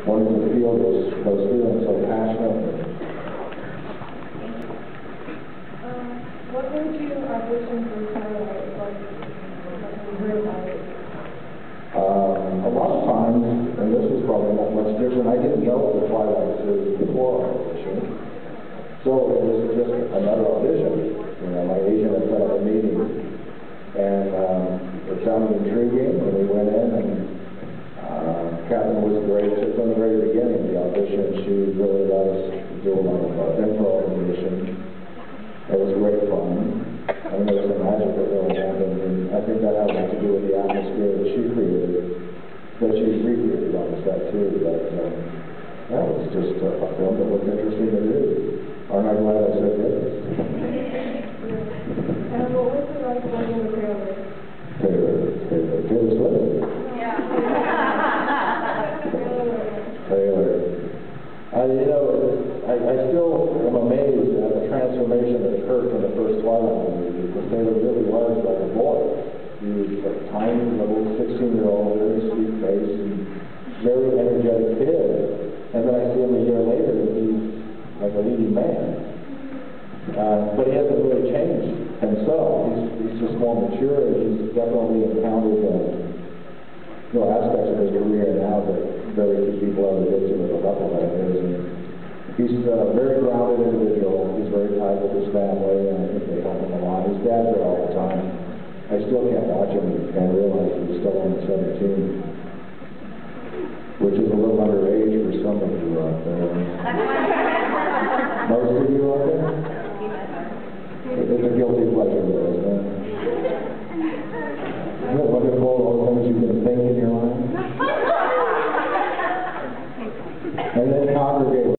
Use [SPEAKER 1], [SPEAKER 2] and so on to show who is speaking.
[SPEAKER 1] wanted to feel those feelings so passionately.
[SPEAKER 2] What made you audition for Twilight? Like you heard about it?
[SPEAKER 1] A lot of times, and this was probably not much different, I didn't know the Twilight series before I auditioned. So it was just another audition. You know, my agent had set up a meeting, and it sounded intriguing, and we went in, and Catherine was great. From the very beginning of the audition, she really let us do a lot of improvisation. It was great fun. I mean, there was some magic that really happened, and I think that had a lot to do with the atmosphere that she created, that she recreated on the set too. But that was just a film that looked interesting to do. Aren't I glad I said yes?
[SPEAKER 2] And what was it like working with Taylor?
[SPEAKER 1] Taylor Swift.
[SPEAKER 2] Yeah.
[SPEAKER 1] Taylor. You know, I still am amazed at the transformation that occurred from the first Twilight movie, because Taylor really was like a boy. He was a tiny little 16-year-old, very sweet face, and very energetic kid. And then I see him a year later, and he's like a leading man. But he hasn't really changed himself. He's just more mature, and he's definitely encountered aspects of his career now that very few people ever get to at the level that it is. And he's a very grounded individual. He's very tight with his family, and I think they help him a lot. His dad's there all the time. I still can't watch him and realize he's still only 17, which is a little underage for some of you out there. Most of you out there? It's a guilty pleasure, though, isn't it? Isn't it wonderful, all the things you can think in your mind? And then congregate.